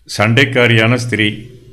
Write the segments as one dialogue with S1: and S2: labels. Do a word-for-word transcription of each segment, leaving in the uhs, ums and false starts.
S1: சண்டைக்காரியான ஸ்திரீ.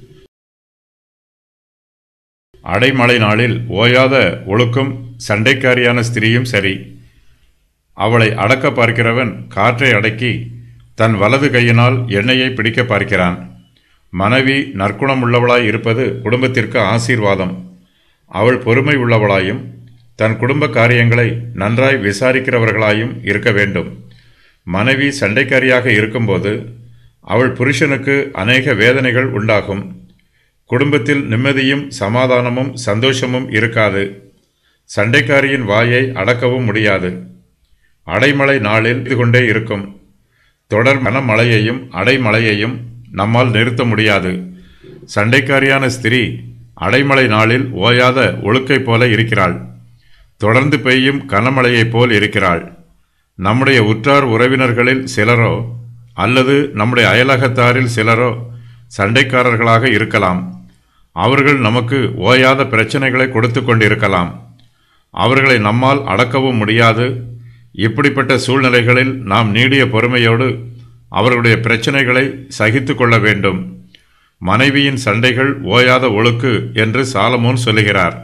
S1: அடைமழை நாளில் ஓயாத ஒழுக்கும் சண்டைக்காரியான ஸ்திரீயும் சரி. அவளை அடக்க பார்க்கிறவன் காற்றை அடக்கி தன் வலது கையினால் எண்ணெயை பிடிக்க பார்க்கிறான். மனைவி நற்குணமுள்ளவளாய் இருப்பது குடும்பத்திற்கு ஆசீர்வாதம். அவள் பொறுமை உள்ளவளாயும் தன் குடும்ப காரியங்களை நன்றாய் விசாரிக்கிறவர்களாயும் இருக்க வேண்டும். மனைவி சண்டைக்காரியாக இருக்கும்போது அவள் புருஷனுக்கு அநேக வேதனைகள் உண்டாகும். குடும்பத்தில் நிம்மதியும் சமாதானமும் சந்தோஷமும் இருக்காது. சண்டைக்காரியின் வாயை அடக்கவும் முடியாது. அடைமழை நாளில் இது கொண்டே இருக்கும். தொடர் கனமழையையும் அடைமழையையும் நம்மால் நிறுத்த முடியாது. சண்டைக்காரியான ஸ்திரீ அடைமழை நாளில் ஓயாத ஒழுக்கை போல இருக்கிறாள். தொடர்ந்து பெய்யும் கனமழையைப் போல் இருக்கிறாள். நம்முடைய உற்றார் உறவினர்களில் சிலரோ அல்லது நம்முடைய அயலகத்தாரில் சிலரோ சண்டைக்காரர்களாக இருக்கலாம். அவர்கள் நமக்கு ஓயாத பிரச்சனைகளை கொடுத்து கொண்டிருக்கலாம். அவர்களை நம்மால் அடக்கவும் முடியாது. இப்படிப்பட்ட சூழ்நிலைகளில் நாம் நீடிய பொறுமையோடு அவர்களுடைய பிரச்சனைகளை சகித்து கொள்ள வேண்டும். மனைவியின் சண்டைகள் ஓயாத ஒழுக்கு என்று சாலமோன் சொல்லுகிறார்.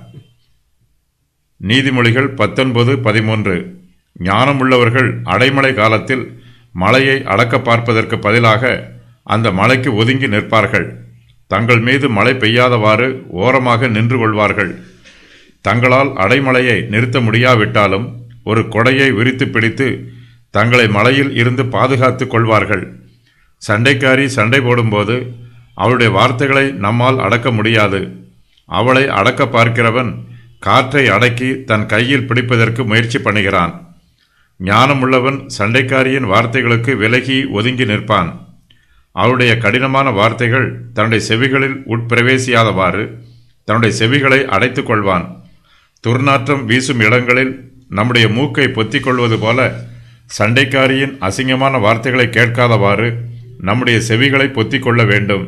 S1: நீதிமொழிகள் பத்தொன்பது பதிமூன்று. ஞானமுள்ளவர்கள் அடைமழை காலத்தில் மழையை அடக்க பார்ப்பதற்கு பதிலாக அந்த மழைக்கு ஒதுங்கி நிற்பார்கள். தங்கள் மீது மழை பெய்யாதவாறு ஓரமாக நின்று கொள்வார்கள். தங்களால் அடைமழையை நிறுத்த முடியாவிட்டாலும் ஒரு கொடையை விரித்து பிடித்து தங்களை மழையில் இருந்து பாதுகாத்து கொள்வார்கள். சண்டைக்காரி சண்டை போடும்போது அவளுடைய வார்த்தைகளை நம்மால் அடக்க முடியாது. அவளை அடக்க பார்க்கிறவன் காற்றை அடக்கி தன் கையில் பிடிப்பதற்கு முயற்சி பண்ணுகிறான். ஞானமுள்ளவன் சண்டைக்காரியின் வார்த்தைகளுக்கு விலகி ஒதுங்கி நிற்பான். அவருடைய கடினமான வார்த்தைகள் தன்னுடைய செவிகளில் உட்பிரவேசியாதவாறு தன்னுடைய செவிகளை அடைத்து கொள்வான். துர்நாற்றம் வீசும் இடங்களில் நம்முடைய மூக்கை பொத்திக் கொள்வது போல சண்டைக்காரியின் அசிங்கமான வார்த்தைகளை கேட்காதவாறு நம்முடைய செவிகளை பொத்திக் கொள்ள வேண்டும்.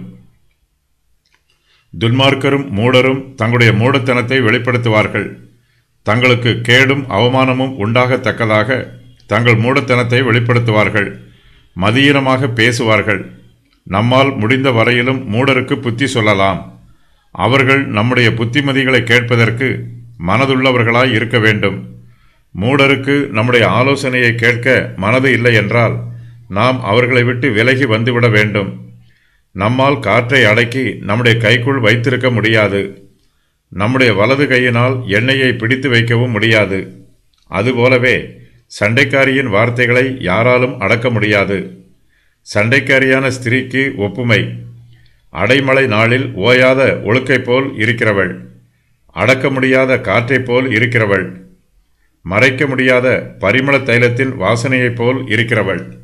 S1: துன்மார்க்கரும் மூடரும் தங்களுடைய மூடத்தனத்தை வெளிப்படுத்துவார்கள். தங்களுக்கு கேடும் அவமானமும் உண்டாகத்தக்கதாக தங்கள் மூடத்தனத்தை வெளிப்படுத்துவார்கள். மதியீனமாக பேசுவார்கள். நம்மால் முடிந்த வரையிலும் மூடருக்கு புத்தி சொல்லலாம். அவர்கள் நம்முடைய புத்திமதிகளை கேட்பதற்கு மனதுள்ளவர்களாய் இருக்க வேண்டும். மூடருக்கு நம்முடைய ஆலோசனையை கேட்க மனது இல்லை என்றால் நாம் அவர்களை விட்டு விலகி வந்துவிட வேண்டும். நம்மால் காற்றை அடக்கி நம்முடைய கைக்குள் வைத்திருக்க முடியாது. நம்முடைய வலது கையினால் எண்ணெயை பிடித்து வைக்கவும் முடியாது. அதுபோலவே சண்டைக்காரியின் வார்த்தைகளை யாராலும் அடக்க முடியாது. சண்டைக்காரியான ஸ்திரீக்கு ஒப்புமை. அடைமழை நாளில் ஓயாத ஒழுக்கை போல் இருக்கிறவள். அடக்க முடியாத காற்றைப் போல் இருக்கிறவள். மறைக்க முடியாத பரிமள தைலத்தின் வாசனையைப் போல் இருக்கிறவள்.